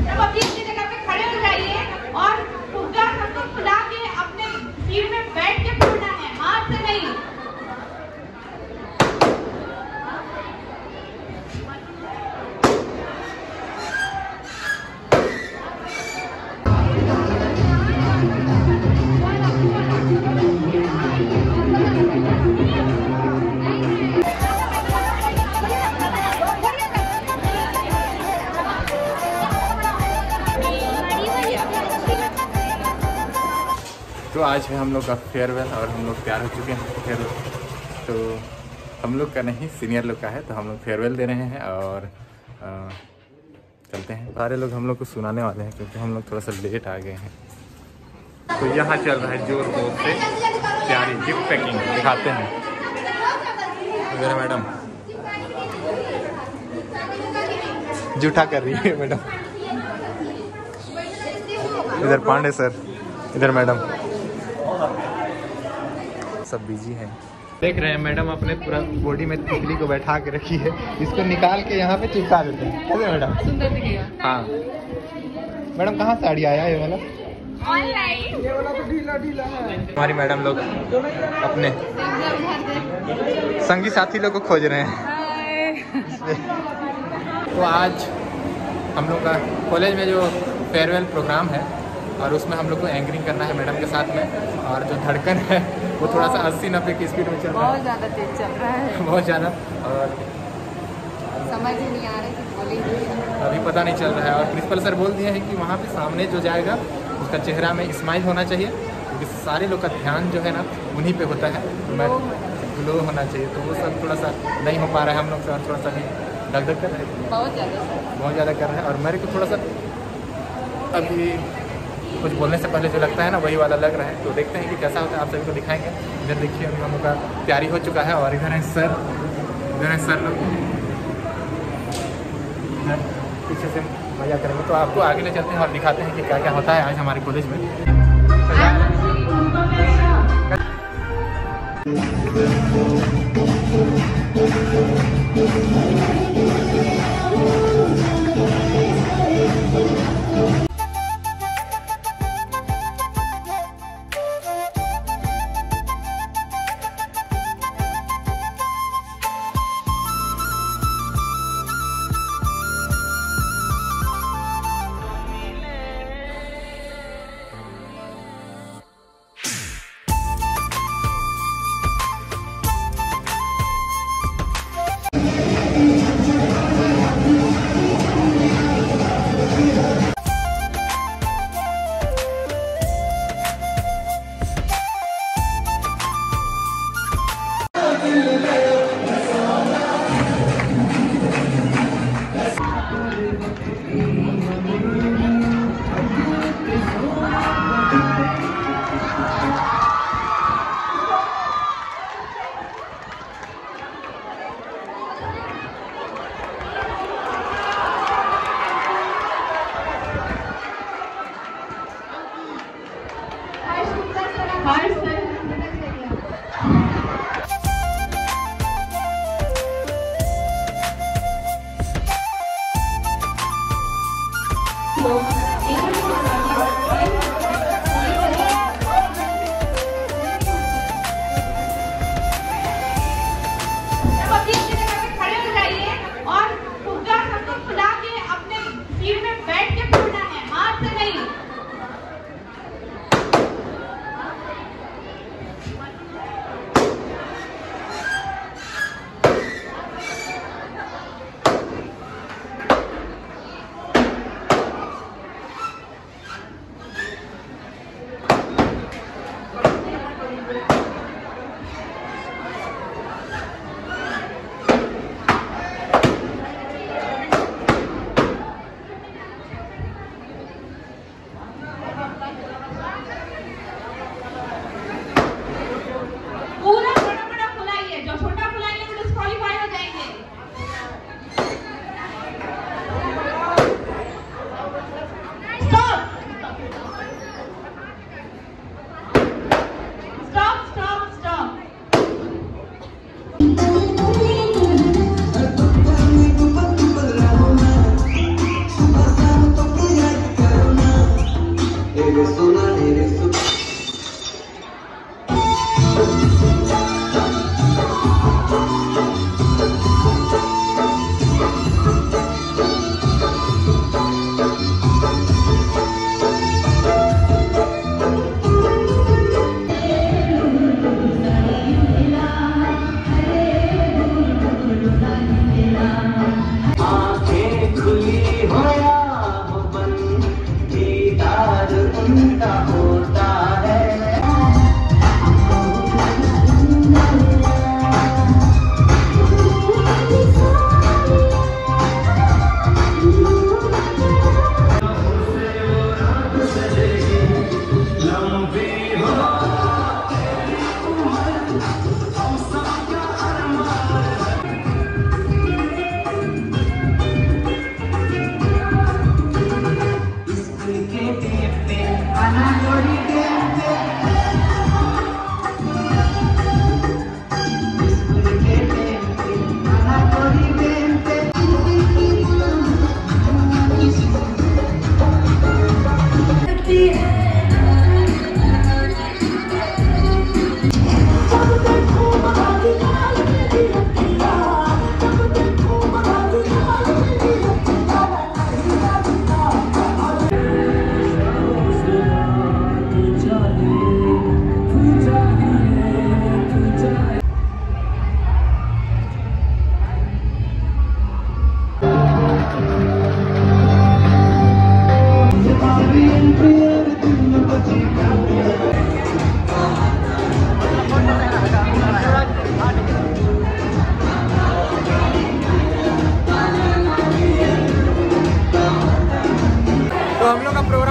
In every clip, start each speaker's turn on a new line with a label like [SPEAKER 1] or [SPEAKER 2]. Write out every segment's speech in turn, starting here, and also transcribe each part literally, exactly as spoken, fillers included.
[SPEAKER 1] सब अपनी अपनी जगह पे खड़े हो जाइए और फुग्गा सबको फुला के अपने सीट में बैठ के फोड़ना है, हाथ से नहीं।
[SPEAKER 2] तो आज है हम लोग का फेयरवेल और हम लोग तैयार हो चुके हैं फेयरवेल। तो हम लोग का नहीं, सीनियर लोग का है, तो हम लोग फेयरवेल दे रहे हैं और आ, चलते हैं। सारे लोग हम लोग को सुनाने वाले हैं क्योंकि हम लोग थोड़ा सा लेट आ गए हैं। तो यहाँ चल रहा है जोर शोर से तैयारी, गिफ्ट पैकिंग दिखाते हैं। इधर मैडम जूठा कर रही है मैडम, इधर पांडे सर, इधर मैडम, सब बिजी हैं। देख रहे हैं मैडम अपने पूरा बॉडी में तितली को बैठा के रखी है, इसको निकाल के यहाँ पे चिपका देते हैं। कैसे मैडम?
[SPEAKER 1] सुंदर दिखेगा।
[SPEAKER 2] हाँ मैडम, कहाँ से साड़ी आया ये वाला?
[SPEAKER 1] ऑनलाइन।
[SPEAKER 3] ये वाला तो ढीला ढीला है।
[SPEAKER 2] हमारी मैडम लोग अपने संगी साथी लोग को खोज रहे हैं। तो आज हम लोग का कॉलेज में जो फेयरवेल प्रोग्राम है और उसमें हम लोग को एंकरिंग करना है मैडम के साथ में। और जो धड़कन है वो थोड़ा सा अस्सी नब्बे की स्पीड में चल रहा है,
[SPEAKER 1] बहुत ज़्यादा तेज चल रहा है,
[SPEAKER 2] बहुत ज़्यादा, और
[SPEAKER 1] समझ ही नहीं आ रहा है कि बोलेंगे,
[SPEAKER 2] अभी पता नहीं चल रहा है। और प्रिंसिपल सर बोल दिए हैं कि वहाँ पे सामने जो जाएगा उसका चेहरा में स्माइल होना चाहिए, क्योंकि सारे लोग का ध्यान जो है ना उन्हीं पे होता है। मैं ग्लो होना चाहिए, तो वो सब थोड़ा सा नहीं हो पा रहा है हम लोग से, और थोड़ा सा भी धक धक कर रहे हैं,
[SPEAKER 1] बहुत ज़्यादा
[SPEAKER 2] बहुत ज़्यादा कर रहे हैं। और मेरे को थोड़ा सा अभी कुछ बोलने से पहले जो लगता है ना वही वाला लग रहा है। तो देखते हैं कि कैसा होता है, आप सभी को दिखाएंगे। इधर देखिए हम लोगों का तैयारी हो चुका है और इधर है सर, इधर है सर लोग, इधर पीछे से मजा करेंगे। तो आपको आगे ले चलते हैं और दिखाते हैं कि क्या क्या होता है आज हमारे कॉलेज में।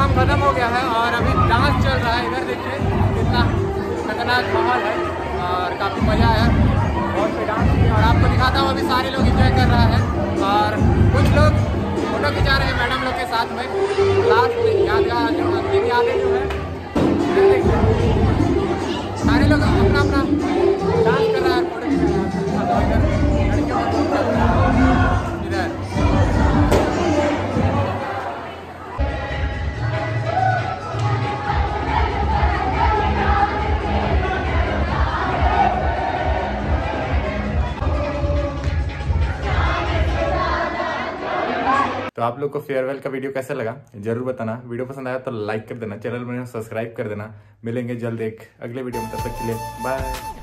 [SPEAKER 2] प्रोग्राम खत्म हो गया है और अभी डांस चल रहा है। इधर देखिए कितना खतरनाक माहौल है और काफ़ी मज़ा है। बहुत से डांस और आपको दिखाता हूँ, अभी सारे लोग एंजॉय कर रहा है और कुछ लोग फोटो खिंचा रहे हैं मैडम लोग के साथ में। लास्ट यादगार जो अंतिम यादें जो है सारे लोग अपना अपना डांस कर रहा है, फोटो खिंचा रहा है। लड़कियों का ग्रुप चल रहा है इधर। तो आप लोग को फेयरवेल का वीडियो कैसा लगा जरूर बताना। वीडियो पसंद आया तो लाइक कर देना, चैनल में सब्सक्राइब कर देना। मिलेंगे जल्द एक अगले वीडियो में, तब तक के लिए बाय।